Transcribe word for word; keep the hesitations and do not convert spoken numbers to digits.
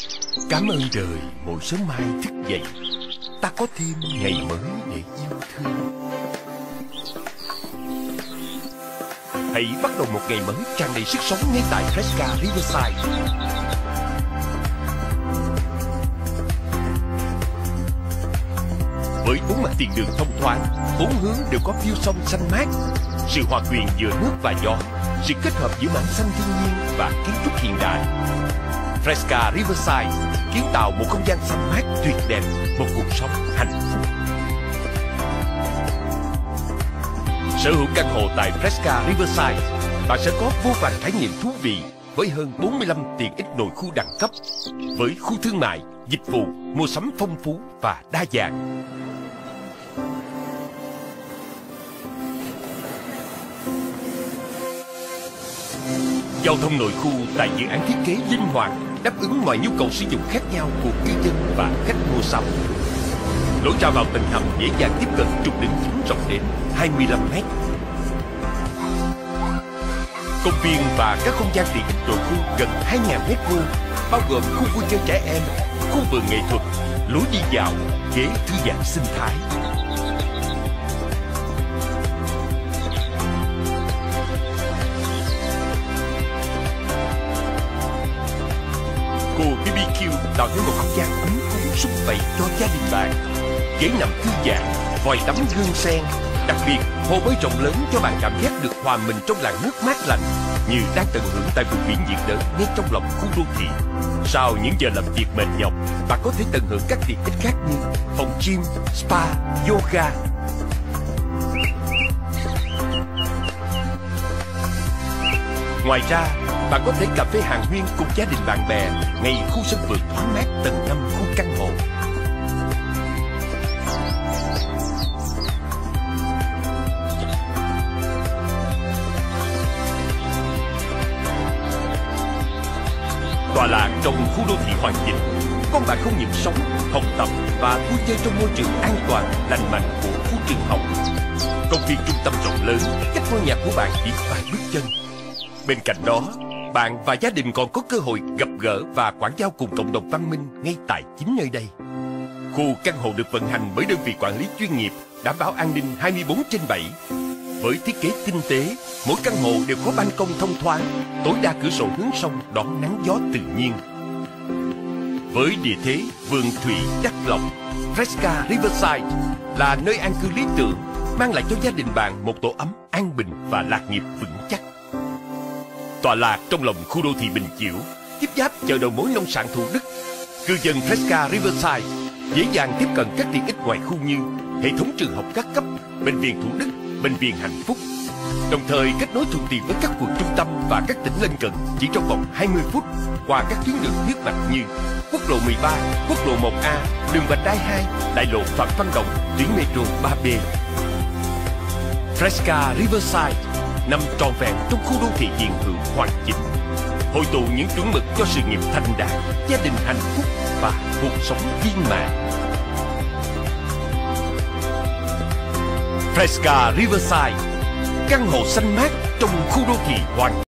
Cảm ơn đời mỗi sớm mai thức dậy, ta có thêm ngày mới để yêu thương. Hãy bắt đầu một ngày mới tràn đầy sức sống ngay tại Fresca Riverside. Với bốn mặt tiền đường thông thoáng, bốn hướng đều có view sông xanh mát, sự hòa quyện giữa nước và gió, sự kết hợp giữa mảng xanh thiên nhiên và kiến trúc hiện đại. Fresca Riverside kiến tạo một không gian xanh mát tuyệt đẹp, một cuộc sống hạnh phúc. Sở hữu căn hộ tại Fresca Riverside, bạn sẽ có vô vàn trải nghiệm thú vị với hơn bốn mươi lăm tiện ích nội khu đẳng cấp, với khu thương mại, dịch vụ, mua sắm phong phú và đa dạng. Giao thông nội khu tại dự án thiết kế linh hoạt, đáp ứng mọi nhu cầu sử dụng khác nhau của cư dân và khách mua sắm. Lối ra vào tầng hầm dễ dàng tiếp cận trục đường chính rộng đến hai mươi lăm mét. Công viên và các không gian tiện ích nội khu gần hai nghìn mét vuông, bao gồm khu vui chơi trẻ em, khu vườn nghệ thuật, lối đi dạo, ghế thư giãn sinh thái. Hồ bê bê kiu tạo nên một không gian ấm cúng sum vầy cho gia đình bạn. Ghế nằm thư giãn, vòi tắm gương sen. Đặc biệt, hồ bơi rộng lớn cho bạn cảm giác được hòa mình trong làn nước mát lạnh, như đang tận hưởng tại vùng biển nhiệt đới ngay trong lòng khu đô thị. Sau những giờ làm việc mệt nhọc, bạn có thể tận hưởng các tiện ích khác như phòng gym, spa, yoga. Ngoài ra, bạn có thể cà phê hàng huyên cùng gia đình bạn bè ngay khu sân vườn thoáng mát tầng năm khu căn hộ. Tọa lạc trong khu đô thị hoàn chỉnh, con bạn không những sống, học tập và vui chơi trong môi trường an toàn, lành mạnh của khu trường học. Công viên trung tâm rộng lớn, cách ngôi nhà của bạn chỉ vài bước chân. Bên cạnh đó, bạn và gia đình còn có cơ hội gặp gỡ và quảng giao cùng cộng đồng văn minh ngay tại chính nơi đây. Khu căn hộ được vận hành bởi đơn vị quản lý chuyên nghiệp, đảm bảo an ninh hai mươi bốn trên bảy. Với thiết kế tinh tế, mỗi căn hộ đều có ban công thông thoáng, tối đa cửa sổ hướng sông đón nắng gió tự nhiên. Với địa thế vườn thủy đắc lộc, Fresca Riverside là nơi an cư lý tưởng, mang lại cho gia đình bạn một tổ ấm an bình và lạc nghiệp vững chắc. Tọa lạc trong lòng khu đô thị Bình Chiểu, tiếp giáp chợ đầu mối nông sản Thủ Đức, cư dân Fresca Riverside dễ dàng tiếp cận các tiện ích ngoài khu như hệ thống trường học các cấp, bệnh viện Thủ Đức, bệnh viện Hạnh Phúc, đồng thời kết nối thuận tiện với các quận trung tâm và các tỉnh lân cận chỉ trong vòng hai mươi phút qua các tuyến đường huyết mạch như quốc lộ mười ba, quốc lộ một A, đường vành đai hai, đại lộ Phạm Văn Đồng, tuyến metro ba B. Fresca Riverside nằm trọn vẹn trong khu đô thị hiện hữu hoàn chỉnh, hội tụ những chuẩn mực cho sự nghiệp thành đạt, gia đình hạnh phúc và cuộc sống viên mãn. Fresca Riverside, căn hộ xanh mát trong khu đô thị hoàn